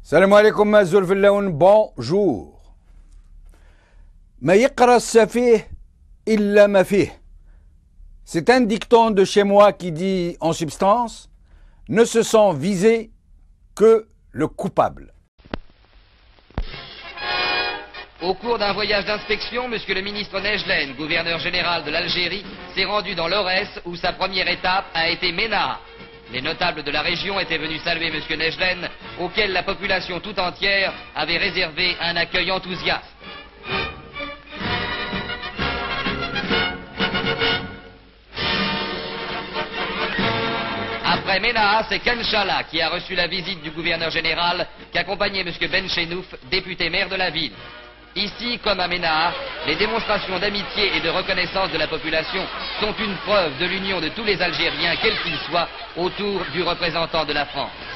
السلام عليكم مازول في اللون بونجور. ما يقرأ السفيه إلا ما فيه. C'est un dicton de chez moi qui dit en substance ne se sent visé que le coupable. Au cours d'un voyage d'inspection, monsieur le ministre Nejlen, gouverneur général de l'Algérie, s'est rendu dans l'Aurès où sa première étape a été Ménaa. Les notables de la région étaient venus saluer monsieur Nejlen, auquel la population tout entière avait réservé un accueil enthousiaste. Après Ménaa, c'est Kenchala qui a reçu la visite du gouverneur général qu'accompagnait monsieur Benchenouf, député maire de la ville. Ici, comme à Ménaa, les démonstrations d'amitié et de reconnaissance de la population sont une preuve de l'union de tous les Algériens, quels qu'ils soient, autour du représentant de la France.